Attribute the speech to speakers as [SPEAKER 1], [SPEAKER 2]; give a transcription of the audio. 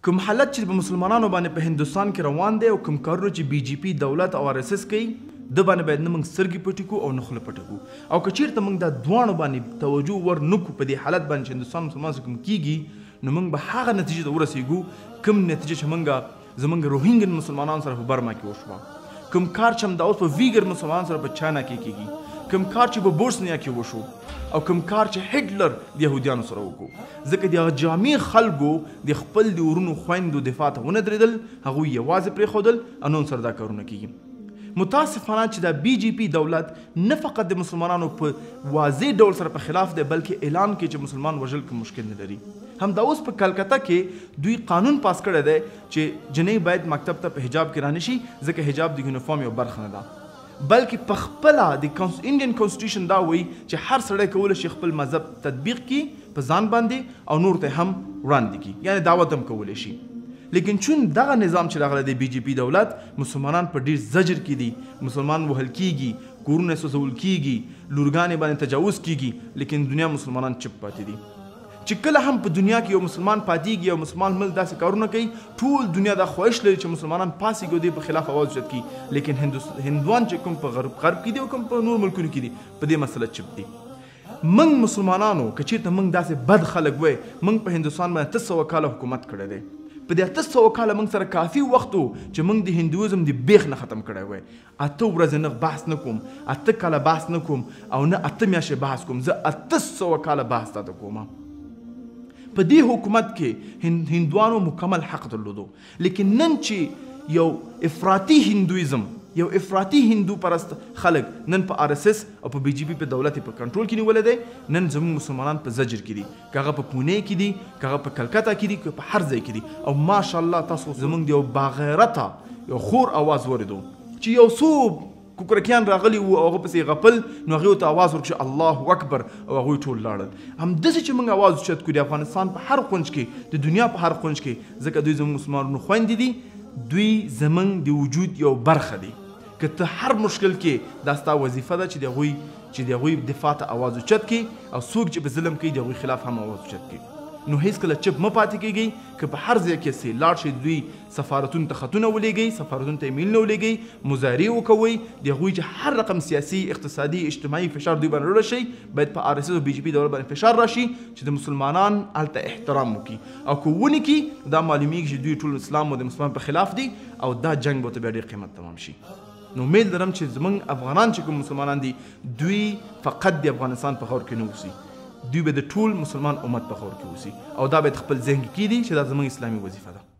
[SPEAKER 1] کوم حالت چې په مسلمانانو باندې په هندوستان کې روان دی او کوم کارونه چې بي جي پي دولت او RSS کوي د باندې باید نه موږ سترګې پټې کړو او نه خوله پټه کړو او که چېرته موږ دا دواړو باندې توجه ور نه کړو په دې حالت باندې چې هندوستان مسلمان سره کوم کېږي نو موږ به هغه نتیجې ته ورسېږو کوم نتیجه چې موږ زموږ روهینګن مسلمانانو سره په برما کې وشوه کوم کار چې همدا اوس په ویګر مسلمانانو سره په چاینا کې کېږي کوم کار چې په بوسنیا کې وشو او کوم کار چې هټلر د یهودیانو سره وکړو ځکه د جامع خلکو د خپل د ورونو خویندو دفاع ته ونه درېدل هغوی یوازې پرېښودل او نن سره دا کارونه کېږي متاسفانه چې دا بي جي پي دولت نه فقط د مسلمانانو په واضح ډول سره په خلاف دی بلکې اعلان کوي چې مسلمان وژل کوم مشکل نه لري همدا اوس په کلکته کې دوی قانون پاس کړی دی چې جنۍ باید مکتب ته په حجاب کې رانشي ځکه حجاب د یونیفارم یو برخه نه ده بلکې په خپله د انډین کانسټیټیوشن دا وایي چې هر سړی کولی شي خپل مذهب تطبیق کړي په ځان باندې او نور ته هم وړاندې کړي یعنې دعوت هم کولی شي لیکن چون دغه نظام چې راغلی دی بي جي پي دولت مسلمانان په ډېر زجر کې دي مسلمان وهل کېږي کورونه سوځول کېږي لورګانې باندې تجاوز کېږي لیکن دنیا مسلمانان چپ پاتې دي چې کله هم په دنیا کې یو مسلمان پاتېږي یو مسلمان ملک داسې کارونه کوي ټول دنیا دا خواهش لري چې مسلمانان پاسېږي او دوی په خلاف اواز اوچت کړي لیکن هندوان چې کوم په غرب کې دي او کوم په نور ملکونو کې دي په دې مسله چپ دي موږ مسلمانانو که چېرته موږ داسې بد خلک وای موږ په هندوستان باندې 800 کاله حکومت کړی دی په دې 800 کاله موږ سره کافي وخت و چې موږ د هندویزم د بیخ نه ختم کړی وای 8 ورځې نه بحث نه کوم 8 کاله بحث نه کوم او نه 8 میاشتې بحث کوم زه 800 کاله بحث تاته کوم په دې حکومت کې هندوانو مکمل حق درلودو لیکن نن چې یو افراطي هندویزم یو افراطي هندو پرست خلک نن په RSS او په بي جي پي په دولت په کنټرول کې نیولې دی نن زموږ مسلمانان په زجر کې دي که هغه په پونه کې دي که هغه په کلکته کې دي که په هر ځای کې دي او ماشاءالله تاسو زموږ د یو باغیرته یو خور اواز واورېدو چې یو څو کوکرکیان راغلي وو او هغه پسې غپل نو هغې ورته اواز ورکړي الله اکبر او هغوی ټول لاړل همداسې چې موږ اواز اوچت کړو د افغانستان په هر کونج کې د دنیا په هر کونج کې ځکه دوی زموږ مسلمانانو خویندې دي دوی زموږ د وجود یو برخه دي که ته هر مشکل کې دا ستا وظیفه ده چې د هغوی دفاع ته اواز اوچت کړي او څوک چې په ظلم کوي د هغوی خلاف هم اواز اوچت کړي نو هیڅکله چپ مه پاتې کېږئ که په هر ځای کې سئ لاړ شئ دوی سفارتونو ته خطونه ولېږئ سفارتونو ته ایمیلونه ولېږئ مظاهرې وکوئ د هغوی چې هر رقم سیاسي اقتصادي اجتماعي فشار دوی باندې راوړی شي باید په RSS او بي جي پي دولت باندې فشار راشي چې د مسلمانان هلته احترام وکړي او که ونه کړي دا معلومیږي چې دوی ټول اسلام او د مسلمان په خلاف دي او دا جنګ به ورته بیا ډېر قیمت تمام شي نو امید لرم چې زموږ افغانان چې کوم مسلمانان دي دوی فقط د افغانستان په خاور کې نه اوسي دوی به د ټول مسلمان امت په خاور کې اوسي او دا باید خپل ذهن کې کېږدي چې دا زموږ اسلامي وظیفه ده